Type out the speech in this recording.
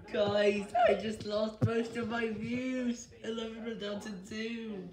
Guys, I just lost most of my views. 11 were down to 2.